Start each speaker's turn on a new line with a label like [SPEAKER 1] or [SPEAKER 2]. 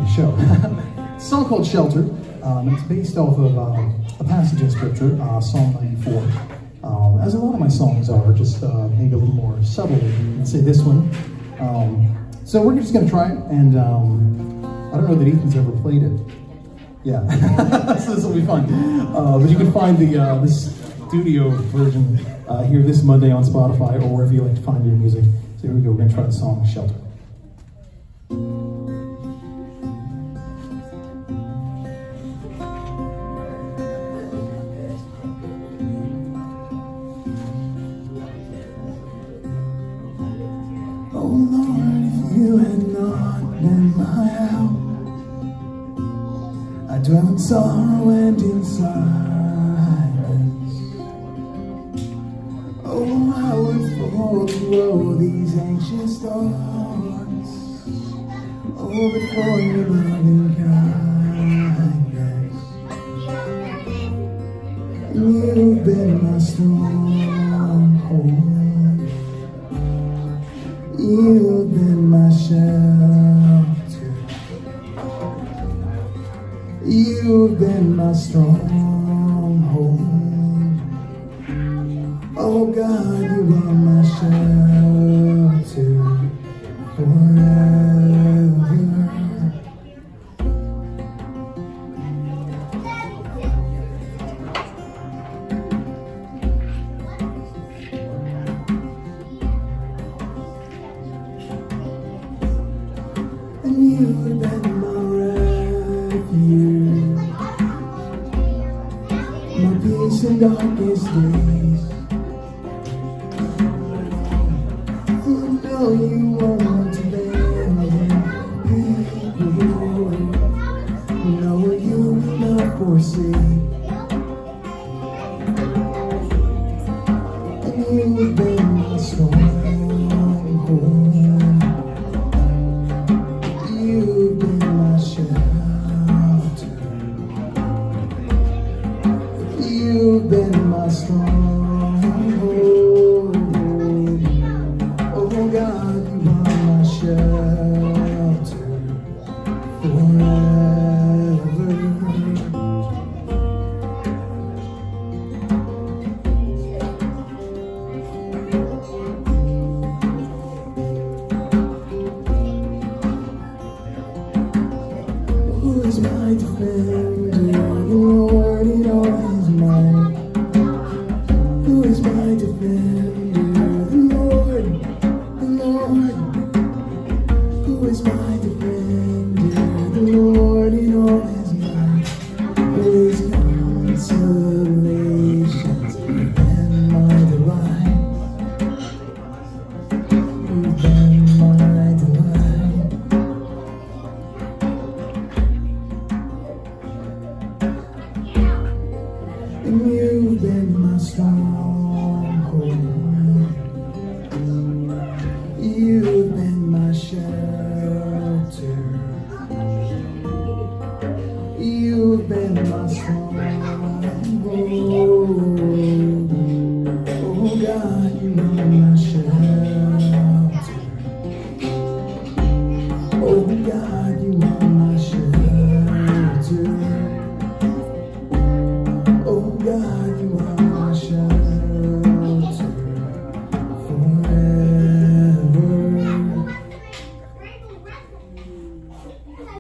[SPEAKER 1] show. It's a song called Shelter. It's based off of a passage in Scripture, Psalm 94. As a lot of my songs are, just maybe a little more subtle than, say, this one. So we're just going to try it, and I don't know that Ethan's ever played it. Yeah, so this will be fun. But you can find the studio version here this Monday on Spotify or wherever you like to find your music. So here we go, we're going to try the song Shelter. Oh Lord, if you had not been my help, I dwell in sorrow and in silence. Oh, I would fall through these anxious thoughts, oh, before your loving kindness. You've been my stronghold. You've been my shelter. You've been my stronghold. Oh God, you are my shelter forever. And you've been my refuge, my peace in darkest days. Oh, you won't abandon people. No, you will not forsake. And you've been my stronghold. You've been my shelter. You've been my stronghold. Oh God, you are my shelter forever. Who is my defender? The Lord in all his might. Who is my defender? The Lord. Who is my defender? The Lord in all his might. His consolations and my delight. You've been my delight. And you've been my stronghold. You've been my shelter. You've been my strength.